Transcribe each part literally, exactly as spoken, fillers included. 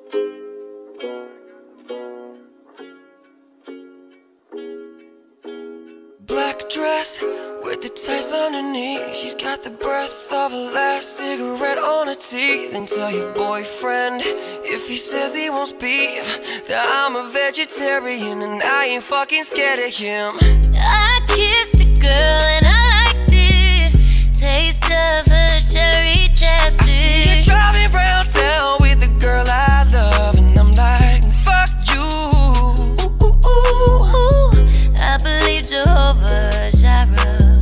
Black dress with the tights underneath. She's got the breath of a last cigarette on her teeth. And tell your boyfriend, if he says he wants beef, that I'm a vegetarian and I ain't fucking scared of him. I kissed a girl and I liked it. Taste of her cherry chapstick. I see her driving round town with the girl I love, and I'm like, fuck you. Ooh, ooh, ooh, ooh. I believe Jehovah Jireh.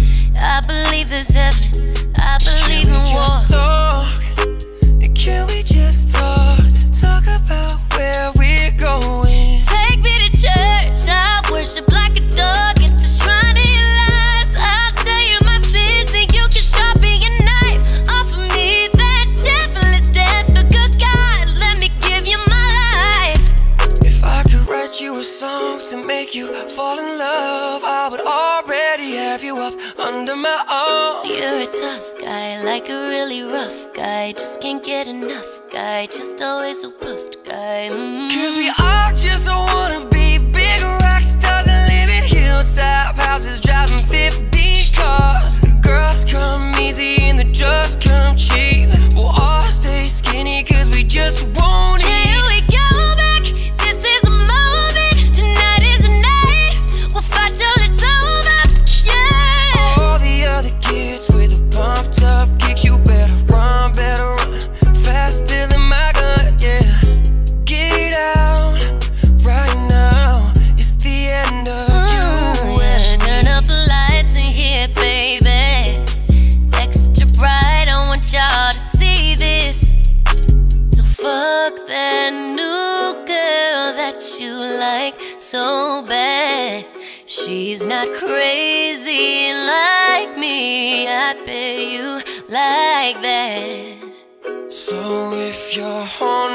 I believe there's heaven. I believe in war. Talk? Can we just talk? Talk about where we're going. Take me to church. I worship like a dog at the shrine of your lies. I'll tell you my sins and you can sharpen your knife. Offer me that deathless death for good God. Let me give you my life. If I could write you a song to make you fall in love, I would already have you up under my arm. You're a tough guy, like a really rough guy. Just can't get enough guy, just always so puffed guy. mm. Cause we all just wanna be big rock stars and live in hilltop houses, driving fifteen cars. The girls come easy and the drugs come cheap. We'll all stay skinny cause we just won't eat. Can we go back? This is the moment. Tonight is the night. We'll fight till it's over. Yeah. All the other kids with a pumped up kick, you better run, better run faster than my gun, yeah. Get out right now, it's the end of you. Well, turn up the lights in here, baby. Extra bright, I want y'all to see this. So fuck that new girl that you like so bad. She's not crazy like me, I bet you like that. So if you're horny